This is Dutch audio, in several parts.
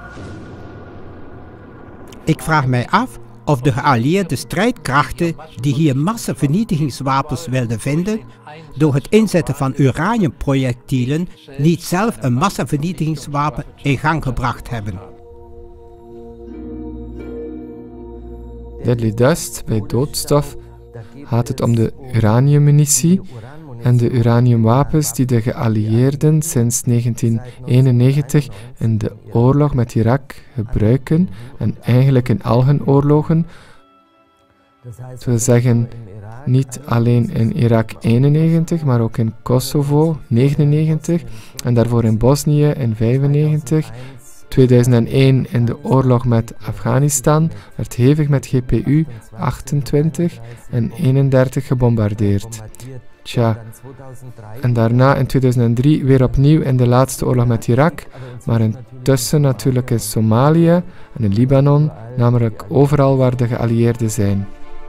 Ik vraag mij af of de geallieerde strijdkrachten die hier massavernietigingswapens wilden vinden, door het inzetten van uraniumprojectielen niet zelf een massavernietigingswapen in gang gebracht hebben. Deadly Dust, bij doodstof, gaat het om de uraniummunitie en de uraniumwapens die de geallieerden sinds 1991 in de oorlog met Irak gebruiken en eigenlijk in al hun oorlogen. Dat wil zeggen, niet alleen in Irak 91, maar ook in Kosovo 99 en daarvoor in Bosnië in 95. 2001 in de oorlog met Afghanistan werd hevig met GPU 28 en 31 gebombardeerd. Tja, en daarna in 2003 weer opnieuw in de laatste oorlog met Irak, maar intussen natuurlijk in Somalië en in Libanon, namelijk overal waar de geallieerden zijn.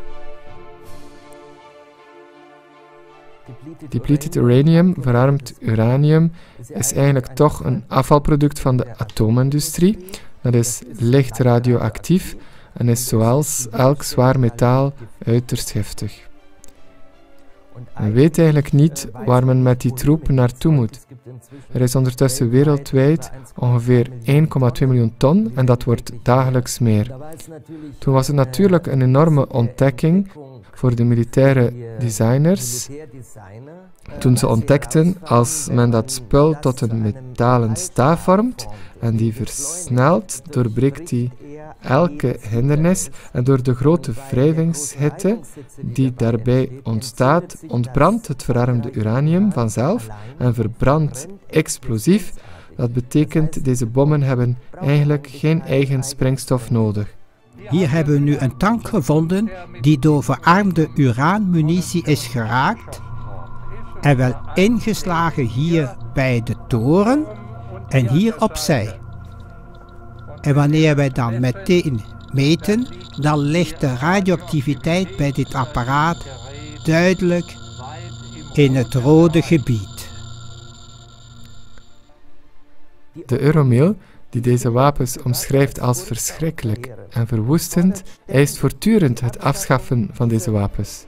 Depleted uranium, verarmd uranium, is eigenlijk toch een afvalproduct van de atoomindustrie. Dat is licht radioactief en is zoals elk zwaar metaal uiterst giftig. Men weet eigenlijk niet waar men met die troep naartoe moet. Er is ondertussen wereldwijd ongeveer 1,2 miljoen ton en dat wordt dagelijks meer. Toen was het natuurlijk een enorme ontdekking voor de militaire designers, toen ze ontdekten als men dat spul tot een metalen staaf vormt en die versnelt, doorbreekt die elke hindernis en door de grote wrijvingshitte die daarbij ontstaat, ontbrandt het verarmde uranium vanzelf en verbrandt explosief. Dat betekent, deze bommen hebben eigenlijk geen eigen springstof nodig. Hier hebben we nu een tank gevonden die door verarmde uraanmunitie is geraakt en wel ingeslagen hier bij de toren en hier opzij. En wanneer wij dan meteen meten, dan ligt de radioactiviteit bij dit apparaat duidelijk in het rode gebied. De Euromail, die deze wapens omschrijft als verschrikkelijk en verwoestend, eist voortdurend het afschaffen van deze wapens.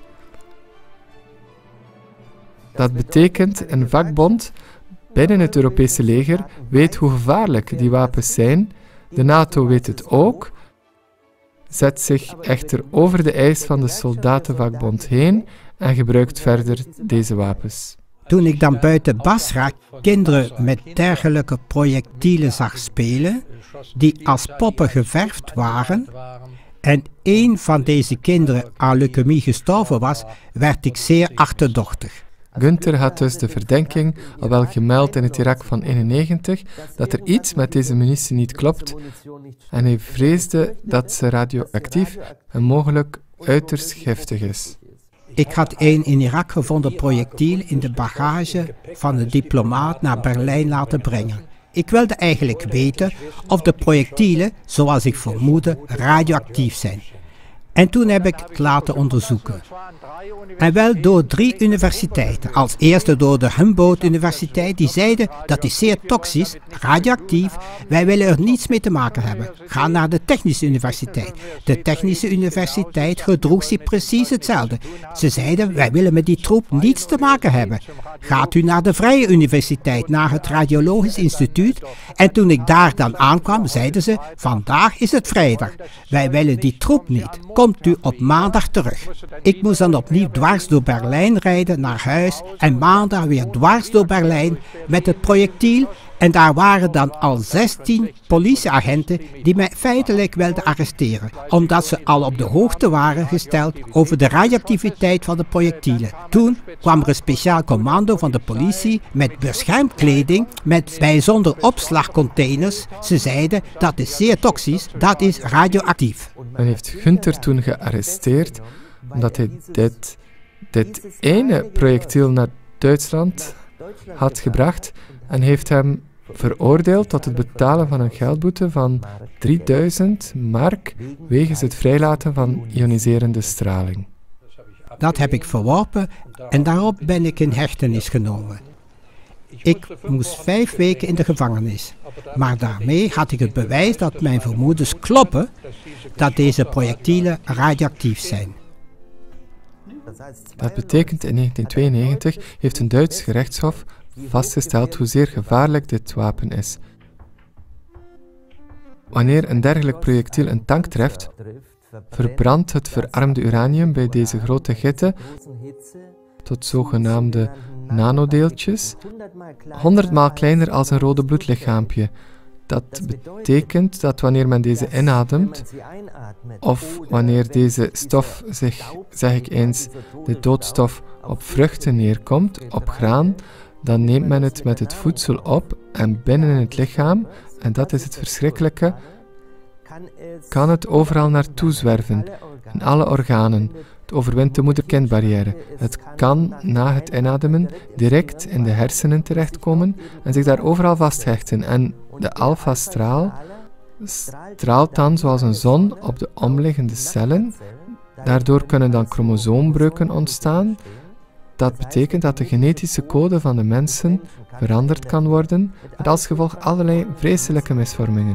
Dat betekent, een vakbond binnen het Europese leger weet hoe gevaarlijk die wapens zijn. De NATO weet het ook, zet zich echter over de eis van de soldatenvakbond heen en gebruikt verder deze wapens. Toen ik dan buiten Basra kinderen met dergelijke projectielen zag spelen, die als poppen geverfd waren, en één van deze kinderen aan leukemie gestorven was, werd ik zeer achterdochtig. Günther had dus de verdenking, al wel gemeld in het Irak van 91, dat er iets met deze munitie niet klopt en hij vreesde dat ze radioactief en mogelijk uiterst giftig is. Ik had een in Irak gevonden projectiel in de bagage van een diplomaat naar Berlijn laten brengen. Ik wilde eigenlijk weten of de projectielen, zoals ik vermoedde, radioactief zijn. En toen heb ik het laten onderzoeken. En wel door 3 universiteiten. Als eerste door de Humboldt Universiteit, die zeiden dat is zeer toxisch, radioactief, wij willen er niets mee te maken hebben. Ga naar de Technische Universiteit. De Technische Universiteit gedroeg zich precies hetzelfde. Ze zeiden, wij willen met die troep niets te maken hebben. Gaat u naar de Vrije Universiteit, naar het Radiologisch Instituut. En toen ik daar dan aankwam, zeiden ze, vandaag is het vrijdag. Wij willen die troep niet. Komt u op maandag terug. Ik moest dan opnieuw dwars door Berlijn rijden naar huis en maandag weer dwars door Berlijn met het projectiel. En daar waren dan al 16 politieagenten die mij feitelijk wilden arresteren, omdat ze al op de hoogte waren gesteld over de radioactiviteit van de projectielen. Toen kwam er een speciaal commando van de politie met beschermkleding, met bijzonder opslagcontainers. Ze zeiden, dat is zeer toxisch, dat is radioactief. Men heeft Günther toen gearresteerd omdat hij dit ene projectiel naar Duitsland had gebracht en heeft hem veroordeeld tot het betalen van een geldboete van 3000 mark wegens het vrijlaten van ioniserende straling. Dat heb ik verworpen en daarop ben ik in hechtenis genomen. Ik moest 5 weken in de gevangenis. Maar daarmee had ik het bewijs dat mijn vermoedens kloppen dat deze projectielen radioactief zijn. Dat betekent in 1992 heeft een Duits gerechtshof vastgesteld hoezeer gevaarlijk dit wapen is. Wanneer een dergelijk projectiel een tank treft, verbrandt het verarmde uranium bij deze grote hitte tot zogenaamde nanodeeltjes, 100 maal kleiner als een rode bloedlichaampje. Dat betekent dat wanneer men deze inademt, of wanneer deze stof zich, zeg ik eens, de doodstof op vruchten neerkomt, op graan, dan neemt men het met het voedsel op en binnen in het lichaam, en dat is het verschrikkelijke, kan het overal naartoe zwerven, in alle organen. Het overwint de moeder-kindbarrière. Het kan na het inademen direct in de hersenen terechtkomen en zich daar overal vasthechten. En de alfa-straal straalt dan zoals een zon op de omliggende cellen. Daardoor kunnen dan chromosoombreuken ontstaan. Dat betekent dat de genetische code van de mensen veranderd kan worden, met als gevolg allerlei vreselijke misvormingen.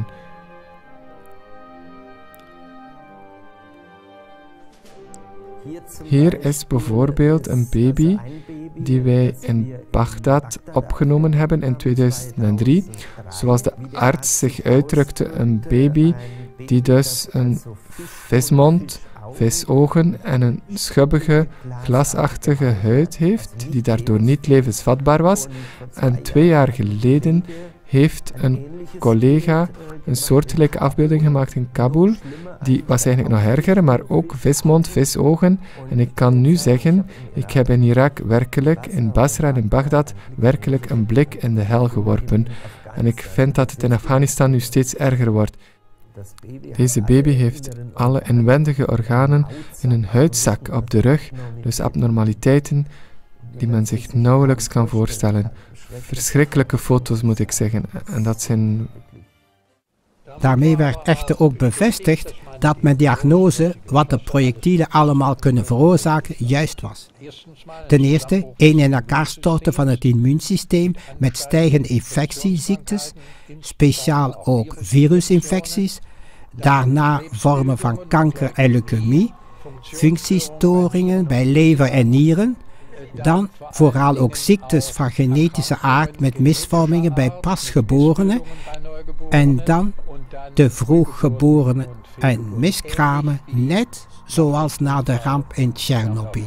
Hier is bijvoorbeeld een baby die wij in Bagdad opgenomen hebben in 2003. Zoals de arts zich uitdrukte, een baby die dus een vismond, visogen en een schubbige, glasachtige huid heeft, die daardoor niet levensvatbaar was. En 2 jaar geleden heeft een collega een soortgelijke afbeelding gemaakt in Kabul. Die was eigenlijk nog erger, maar ook vismond, visogen. En ik kan nu zeggen, ik heb in Irak werkelijk, in Basra en in Bagdad, werkelijk een blik in de hel geworpen. En ik vind dat het in Afghanistan nu steeds erger wordt. Deze baby heeft alle inwendige organen in een huidzak op de rug, dus abnormaliteiten die men zich nauwelijks kan voorstellen. Verschrikkelijke foto's, moet ik zeggen. En dat zijn... Daarmee werd echter ook bevestigd dat mijn diagnose, wat de projectielen allemaal kunnen veroorzaken, juist was. Ten eerste, een in elkaar storten van het immuunsysteem met stijgende infectieziektes, speciaal ook virusinfecties, daarna vormen van kanker en leukemie, functiestoringen bij lever en nieren, dan vooral ook ziektes van genetische aard met misvormingen bij pasgeborenen en dan de vroeggeborenen en miskramen, net zoals na de ramp in Tsjernobyl.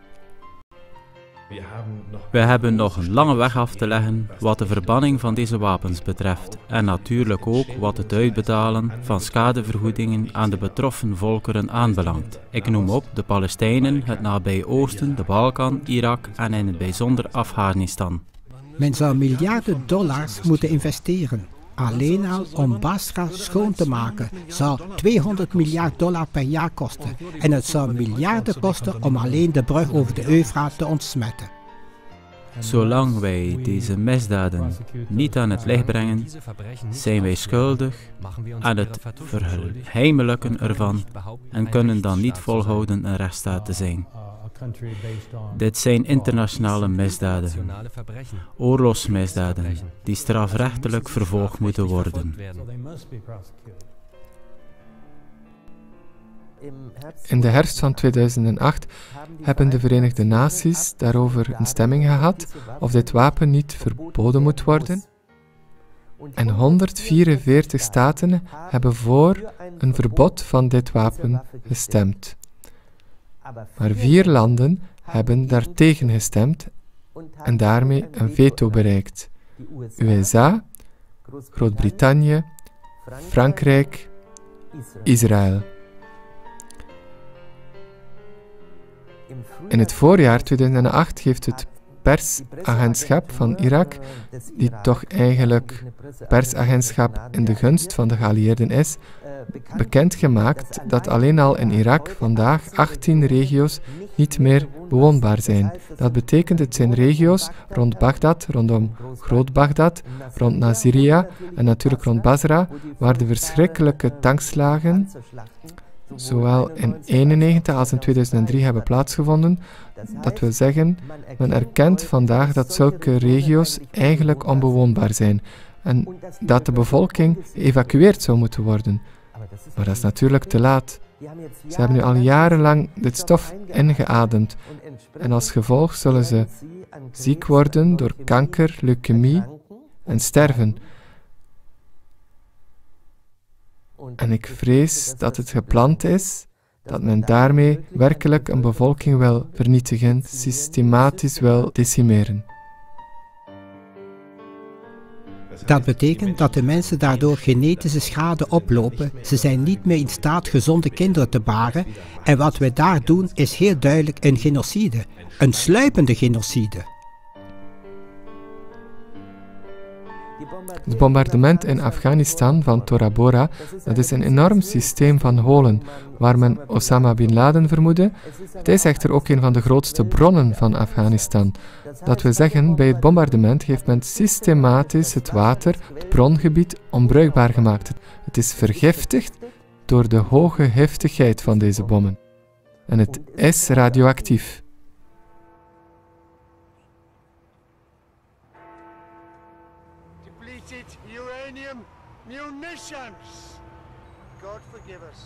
We hebben nog een lange weg af te leggen wat de verbanning van deze wapens betreft en natuurlijk ook wat het uitbetalen van schadevergoedingen aan de betroffen volkeren aanbelangt. Ik noem op de Palestijnen, het nabije Oosten, de Balkan, Irak en in het bijzonder Afghanistan. Men zou miljarden dollars moeten investeren. Alleen al om Basra schoon te maken zou $200 miljard per jaar kosten. En het zou miljarden kosten om alleen de brug over de Eufraat te ontsmetten. Zolang wij deze misdaden niet aan het licht brengen, zijn wij schuldig aan het verheimelijken ervan en kunnen dan niet volhouden een rechtsstaat te zijn. Dit zijn internationale misdaden, oorlogsmisdaden, die strafrechtelijk vervolgd moeten worden. In de herfst van 2008 hebben de Verenigde Naties daarover een stemming gehad of dit wapen niet verboden moet worden. En 144 staten hebben voor een verbod van dit wapen gestemd. Maar 4 landen hebben daartegen gestemd en daarmee een veto bereikt. USA, Groot-Brittannië, Frankrijk, Israël. In het voorjaar 2008 heeft het persagentschap van Irak, die toch eigenlijk persagentschap in de gunst van de geallieerden is, bekendgemaakt dat alleen al in Irak vandaag 18 regio's niet meer bewoonbaar zijn. Dat betekent het zijn regio's rond Bagdad, rondom Groot-Bagdad, rond Nasiriyah en natuurlijk rond Basra, waar de verschrikkelijke tankslagen zowel in 1991 als in 2003 hebben plaatsgevonden. Dat wil zeggen, men erkent vandaag dat zulke regio's eigenlijk onbewoonbaar zijn en dat de bevolking geëvacueerd zou moeten worden. Maar dat is natuurlijk te laat. Ze hebben nu al jarenlang dit stof ingeademd en als gevolg zullen ze ziek worden door kanker, leukemie en sterven. En ik vrees dat het gepland is dat men daarmee werkelijk een bevolking wil vernietigen, systematisch wil decimeren. Dat betekent dat de mensen daardoor genetische schade oplopen. Ze zijn niet meer in staat gezonde kinderen te baren. En wat wij daar doen is heel duidelijk een genocide. Een sluipende genocide. Het bombardement in Afghanistan van Tora Bora, dat is een enorm systeem van holen waar men Osama Bin Laden vermoedde. Het is echter ook een van de grootste bronnen van Afghanistan. Dat wil zeggen, bij het bombardement heeft men systematisch het water, het brongebied, onbruikbaar gemaakt. Het is vergiftigd door de hoge giftigheid van deze bommen. En het is radioactief. Uranium munitions. God forgive us.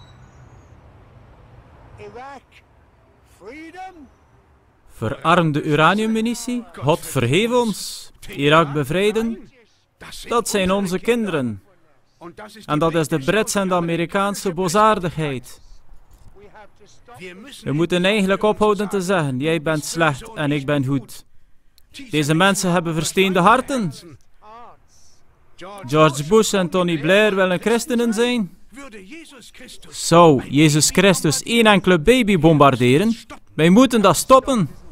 Iraq, freedom. Verarmde uraniummunitie? God vergeef ons. Irak bevrijden? Dat zijn onze kinderen. En dat is de Britse en de Amerikaanse boosaardigheid. We moeten eigenlijk ophouden te zeggen, jij bent slecht en ik ben goed. Deze mensen hebben versteende harten. George Bush en Tony Blair willen christenen zijn. Zou Jezus Christus één enkele baby bombarderen? Wij moeten dat stoppen.